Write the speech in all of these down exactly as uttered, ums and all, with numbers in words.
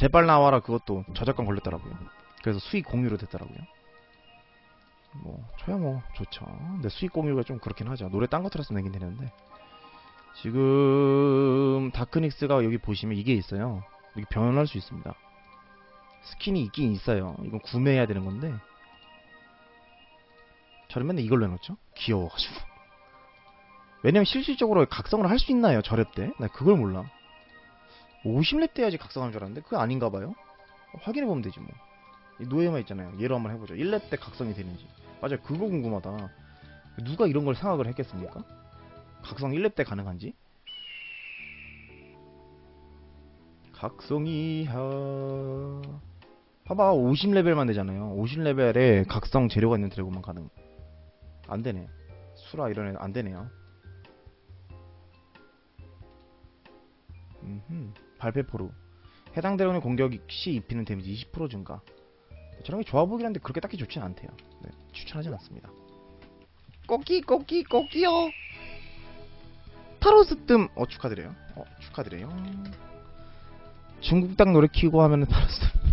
제발 나와라 그것도 저작권 걸렸더라고요. 그래서 수익 공유로 됐더라고요. 뭐 저야 뭐 좋죠. 근데 수익 공유가 좀 그렇긴 하죠. 노래 딴 거 틀어서 내긴 되는데. 지금 다크닉스가 여기 보시면 이게 있어요. 이게 변환할 수 있습니다. 스킨이 있긴 있어요. 이건 구매해야 되는 건데 저는 맨날 이걸로 해놓죠. 귀여워가지고. 왜냐면 실질적으로 각성을 할 수 있나요? 저랩 때? 나 그걸 몰라. 오십 렙 돼야지 각성하는 줄 알았는데 그거 아닌가봐요. 확인해보면 되지 뭐. 이 노예만 있잖아요. 얘로 한번 해보죠. 일 렙 때 각성이 되는지. 맞아요. 그거 궁금하다. 누가 이런 걸 생각을 했겠습니까? 각성 일 렙 때 가능한지? 각성이하... 봐봐, 오십 레벨만 되잖아요. 오십 레벨에 각성 재료가 있는 드래곤만 가능. 안되네. 수라 이런 애 안되네요. 음흠. 발페포루. 해당 드래곤의 공격 시 입히는 데미지 이십 퍼센트 증가. 저런 게 좋아 보긴 한데 그렇게 딱히 좋진 않대요. 네, 추천하진 않습니다. 꼬끼 꼬끼 꼬끼요. 타로스 뜸. 어 축하드려요. 어 축하드려요. 중국 닭 노래 키우고 하면은 타로스 뜸.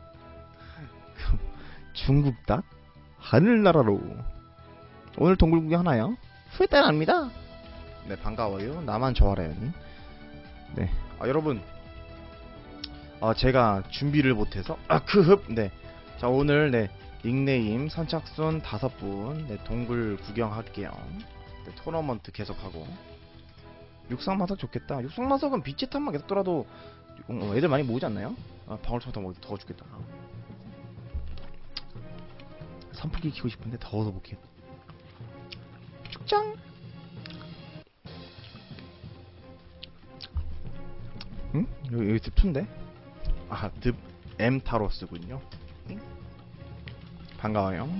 중국 닭? 하늘나라로. 오늘 동굴 구경 하나요? 후회 따라 합니다. 네 반가워요. 나만 좋아라요님. 네. 아 여러분. 아 제가 준비를 못해서 아 크흡. 네. 자 오늘 네 닉네임 선착순 다섯 분 네 동굴 구경할게요. 네, 토너먼트 계속하고. 육상마석 좋겠다. 육상마석은 빛의 탐만 계속 돌아도 어, 애들 많이 모으지 않나요? 아 방울토마토 먹어도 더워 죽겠다. 선풍기 키고 싶은데 더워서 못 키워. 축장. 응? 여기, 여기 듭투인데? 아 듭 M 타로스군요. 응? 반가워요.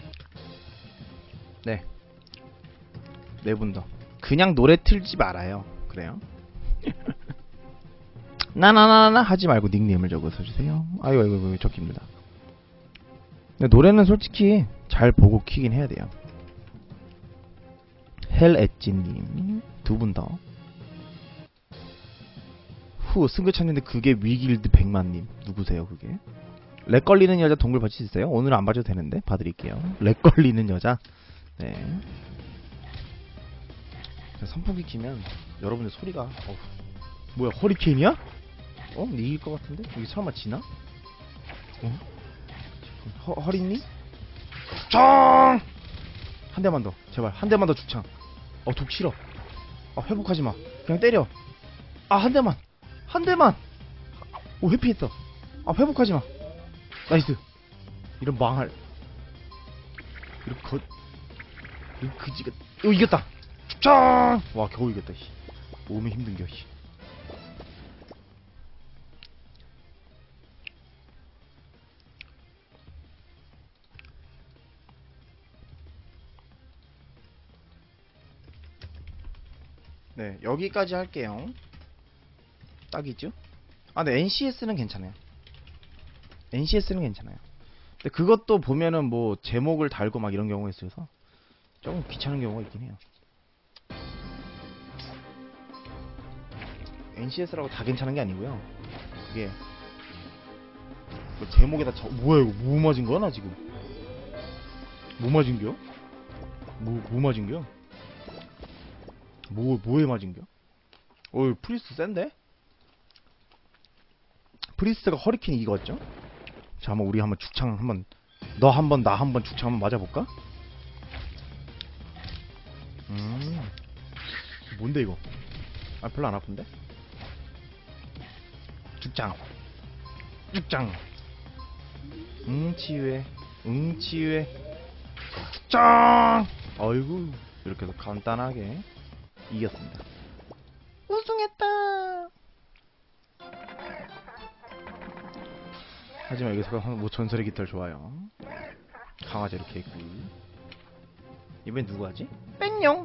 네. 네 분 더. 그냥 노래 틀지 말아요. 그래요? 나나나나 하지 말고 닉네임을 적어서 주세요. 아이고 아이고 아이고 적기 힘들다. 근데 노래는 솔직히 잘 보고 키긴 해야 돼요. 헬엣지님 두 분 더. 후 승급쳤는데 그게 위길드 백만님 누구세요 그게? 렉 걸리는 여자 동굴 받칠 수 있어요? 오늘 안 봐줘도 되는데 봐드릴게요. 렉 걸리는 여자. 네. 선풍기 키면 여러분의 소리가 어후. 뭐야 허리케인이야? 어? 근데 이길 것 같은데? 여기 설마 지나? 어? 허, 허리니? 죽창! 한 대만 더 제발 한 대만 더 죽창. 어 독 싫어. 아 회복하지마 그냥 때려. 아 한 대만 한 대만. 오 회피했다. 아 회복하지마. 나이스. 이런 망할 이런 거 이런 그지가. 어 이겼다. 죽창! 와 겨우 이겼다 씨. 몸이 힘든겨 씨. 네 여기까지 할게요. 딱이죠? 아 근데 엔씨에스는 괜찮아요. 엔씨에스는 괜찮아요. 근데 그것도 보면은 뭐 제목을 달고 막 이런 경우가 있어서 조금 귀찮은 경우가 있긴 해요. 엔씨에스라고 다 괜찮은 게 아니고요. 그게 뭐 제목에다 저 뭐야 이거 뭐 맞은 거야 나 지금? 뭐 맞은겨? 뭐, 뭐 맞은겨? 뭐, 뭐에 맞은겨? 어이 프리스트 센데? 프리스트가 허리케인 이겼죠? 자 한번 우리 한번 죽창 한번 너 한번 나 한번 죽창 한번 맞아볼까? 음 뭔데 이거? 아 별로 안 아픈데? 죽창 죽창 응 치유해 응 치유해 죽창. 어이구 이렇게 해서 간단하게 이겼습니다. 우승했다. 하지만 여기서 뭐 전설의 깃털 좋아요. 강화제 이렇게 있고. 이번엔 누구 하지? 백룡.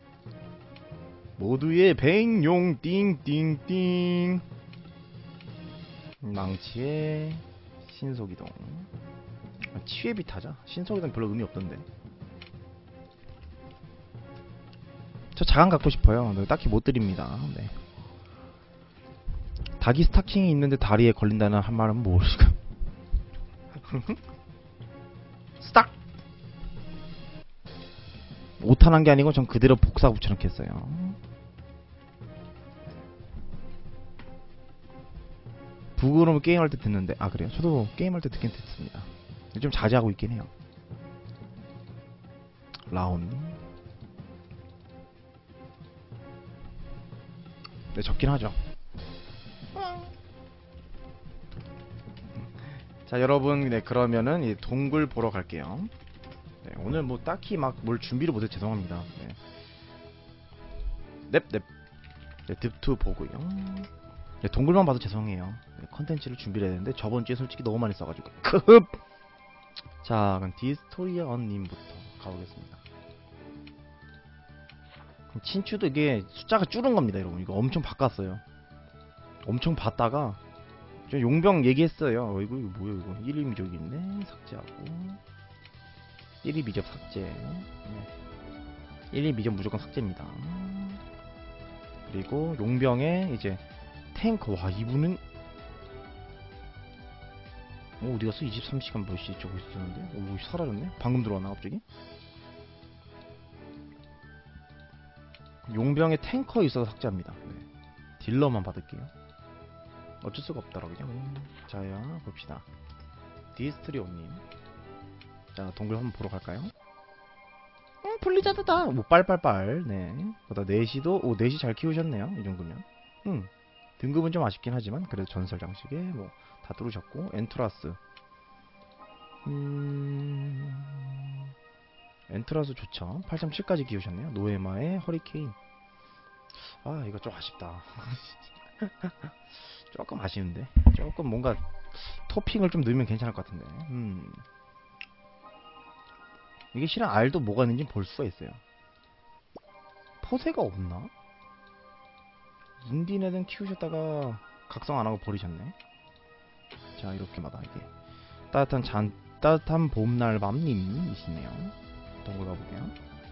모두의 백룡 띵띵띵. 망치의 신속이동. 아, 치유의 빛 하자. 신속이동 별로 의미 없던데. 저 자강 갖고 싶어요. 네, 딱히 못 드립니다. 네. 닭이 스타킹이 있는데 다리에 걸린다는 한 말은 무엇일까? 스탁! 오탄한 게 아니고 전 그대로 복사 붙여넣기 했어요. 북으로 게임할 때 듣는데, 아 그래요? 저도 게임할 때 듣긴 듣습니다. 좀 자제하고 있긴 해요. 라온님. 네, 적긴 하죠. 자, 여러분, 네, 그러면은 이 동굴 보러 갈게요. 네, 오늘 뭐 딱히 막 뭘 준비를 못해 죄송합니다. 네. 넵, 넵. 네, 듭투 보고요. 네, 동굴만 봐도 죄송해요. 네, 컨텐츠를 준비를 해야 되는데 저번 주에 솔직히 너무 많이 써가지고 급. 자, 그럼 디스토리언님부터 가보겠습니다. 친추도 이게 숫자가 줄은 겁니다, 여러분. 이거 엄청 바꿨어요. 엄청 봤다가 저 용병 얘기했어요. 어, 이거, 이거 뭐야 이거. 일 위 미적 있네. 삭제하고 일 위 미적 삭제. 네. 일 위 미적 무조건 삭제입니다. 그리고 용병에 이제 탱커. 와, 이분은 어, 어디갔어? 이십삼 시간 몇 시 저거 있었는데? 오, 사라졌네? 방금 들어왔나 갑자기? 용병에 탱커 있어서 삭제합니다. 네. 딜러만 받을게요. 어쩔 수가 없더라고요. 음, 자야 봅시다. 디스트리오님. 자, 동굴 한번 보러 갈까요? 음, 블리자드다. 뭐 빨빨빨. 네. 그러다 넷시도 오, 넷시 잘 키우셨네요. 이 정도면. 음. 등급은 좀 아쉽긴 하지만 그래도 전설 장식에 뭐 다 뚫으셨고. 엔트라스. 음. 엔트라스 좋죠. 팔 점 칠까지 키우셨네요. 노에마의 허리케인. 아, 이거 좀 아쉽다. 조금 아쉬운데. 조금 뭔가 토핑을 좀 넣으면 괜찮을 것 같은데. 음. 이게 실은 알도 뭐가 있는지 볼 수가 있어요. 포세가 없나? 인디네는 키우셨다가 각성 안 하고 버리셨네. 자, 이렇게마다 이게 따뜻한 잔 따뜻한 봄날 밤님이시네요. 동굴 가볼게요.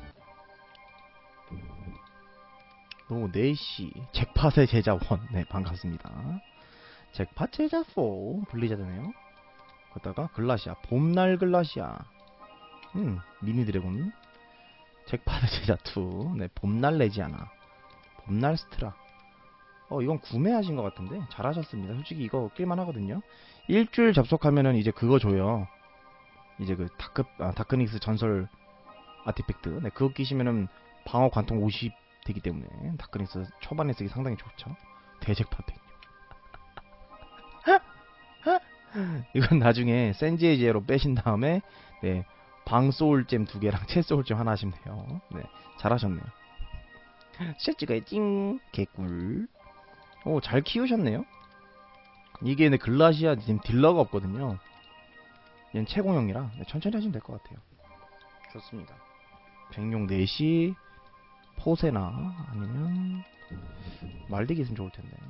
오, 네시 잭팟의 제자원. 네, 반갑습니다. 잭팟 제자 사 블리자드네요. 거기다가 글라시아 봄날 글라시아. 음 미니 드래곤. 잭팟의 제자 이. 네, 봄날 레지아나. 봄날 스트라. 어, 이건 구매하신 것 같은데 잘하셨습니다. 솔직히 이거 낄만 하거든요. 일주일 접속하면은 이제 그거 줘요. 이제 그 다크 아, 다크닉스 전설 아티팩트. 네, 그거 끼시면은 방어 관통 오십 되기 때문에 다크닉스 초반에 쓰기 상당히 좋죠. 대잭팟 이건 나중에 센지에지에로 빼신 다음에 네, 방소울잼 두 개랑 채소울잼 하나 하시면 돼요. 네, 잘하셨네요. 셋찌가 찡 개꿀. 오, 잘 키우셨네요. 이게 네, 글라시아 지금 딜러가 없거든요. 얘는 채공형이라 네, 천천히 하시면 될 것 같아요. 좋습니다. 백룡 넷이 포세나 아니면 말대기 있으면 좋을 텐데.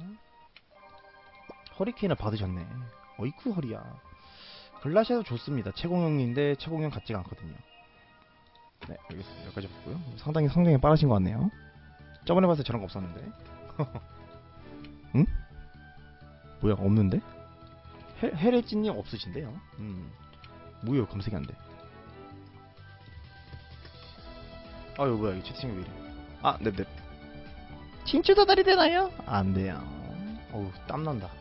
허리케인을 받으셨네. 어이쿠 허리야. 글라시아도 좋습니다. 채공형인데 채공형 같지가 않거든요. 네, 알겠습니다. 여기까지 봤고요. 상당히 상당히 빠르신 것 같네요. 저번에 봤을 때 저런 거 없었는데. 응? 뭐야, 없는데? 헤, 헤레찌님 없으신데요? 음. 뭐야, 검색이 안 돼. 아, 이거 뭐야, 이거 채팅이 왜 이래. 아, 넵넵. 친추 도달이 되나요? 안 돼요. 어우, 땀난다.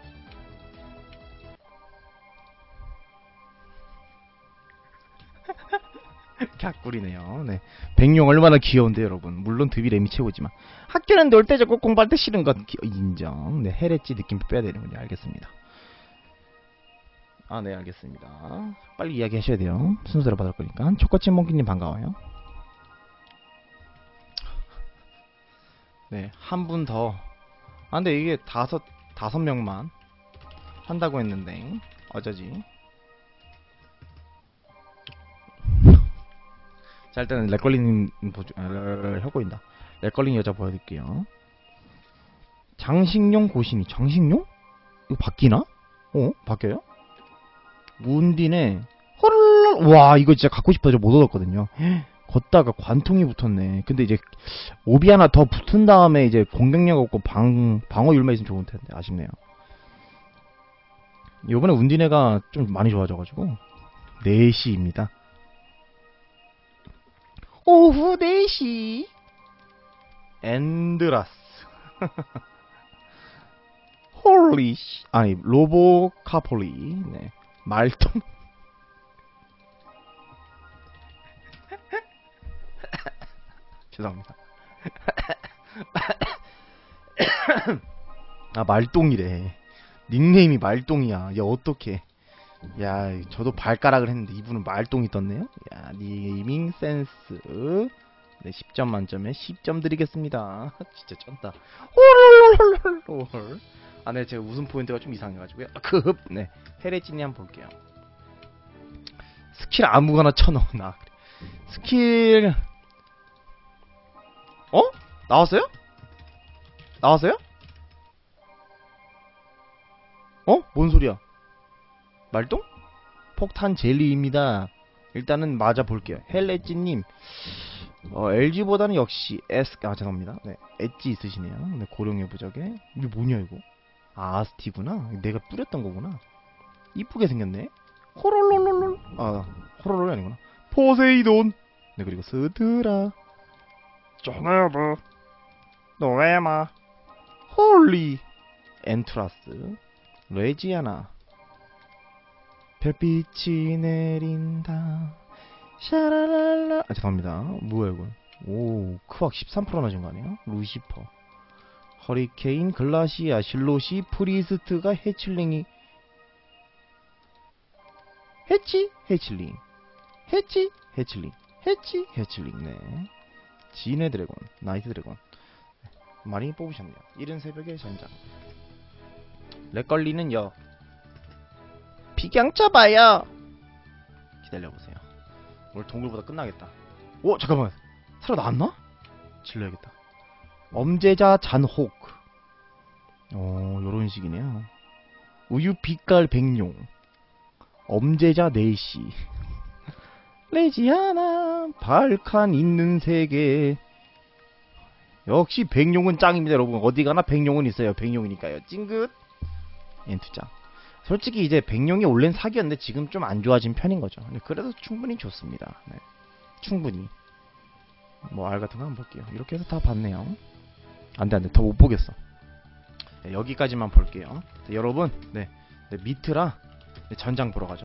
갸꿀이네요. 네. 백룡 얼마나 귀여운데, 여러분. 물론 드비 램이 최고지만. 학교는 놀 때 좋고 공부할 때 싫은 것 인정. 네, 헤레찌 느낌 빼야 되는군요. 알겠습니다. 아, 네, 알겠습니다. 빨리 이야기 하셔야 돼요. 순서대로 받을 거니까. 초코칩 몽키님 반가워요. 네, 한 분 더. 아, 근데 이게 다섯, 다섯 명만 한다고 했는데, 어쩌지? 자, 일단은 렉걸링 보조, 아, 혀 보인다. 렉걸링 여자 보여드릴게요. 장식용 고신이. 장식용? 이거 바뀌나? 어? 바뀌어요? 문딘에 헐. 와, 이거 진짜 갖고 싶어서 못 얻었거든요. 걷다가 관통이 붙었네. 근데 이제 오비 하나 더 붙은 다음에 이제 공격력 없고 방 방어 율만 있으면 좋을 텐데 아쉽네요. 요번에 운디네가 좀 많이 좋아져가지고 네 시입니다. 오후 네 시 엔드라스 홀리 씨 아니 로보카폴리 네 말똥 죄송합니다. 아 말똥이래. 닉네임이 말똥이야. 야 어떡해. 야 저도 발가락을 했는데 이분은 말똥이 떴네요. 야 네이밍 센스 네 십 점 만점에 십 점 드리겠습니다. 진짜 쩐다. 홀 아, 네, 제가 웃음 포인트가 좀 이상해가지고요. 급, 네, 페레진이 한번 볼게요. 스킬 아무거나 쳐넣나. 스킬, 어? 나왔어요? 나왔어요? 어? 뭔 소리야? 말똥? 폭탄 젤리입니다. 일단은 맞아 볼게요. 헬레찌님, 어, 엘지보다는 역시 S, 아, 죄송합니다. 네, 엣지 있으시네요. 네, 고령의 부적에. 이게 뭐냐, 이거? 아, 아스티구나. 내가 뿌렸던 거구나. 이쁘게 생겼네. 호롤롤롤롤. 아, 호롤롤이 아니구나. 포세이돈. 네, 그리고 스드라. 쪼네브. 노에마. 홀리. 엔투라스. 레지아나. 별빛이 내린다. 샤라랄라. 아, 죄송합니다. 뭐야, 이건. 오, 크왁 십삼 퍼센트 맞은 거 아니야? 루시퍼. 허리케인, 글라시아, 실로시, 프리스트가 해칠링이 해치, 해칠링 해치, 해칠링 해치, 해칠링 네 진의 드래곤, 나이트 드래곤 많이 뽑으셨네요. 이른 새벽의 전장 렉걸리는 여 비경 쳐봐요. 기다려보세요. 오늘 동굴보다 끝나겠다. 오 잠깐만 살아났나? 질러야겠다. 엄제자 잔혹. 어, 요런 식이네요. 우유 빛깔 백룡. 엄제자 네시. 레지아나. 발칸 있는 세계. 역시 백룡은 짱입니다, 여러분. 어디 가나 백룡은 있어요. 백룡이니까요. 찡긋. 엔투짱. 솔직히 이제 백룡이 원래는 사기였는데 지금 좀 안 좋아진 편인 거죠. 그래도 충분히 좋습니다. 네. 충분히. 뭐 알 같은 거 한번 볼게요. 이렇게 해서 다 봤네요. 안돼 안돼 더 못 보겠어. 네, 여기까지만 볼게요. 네, 여러분 네, 네 미트라 네, 전장 보러 가죠.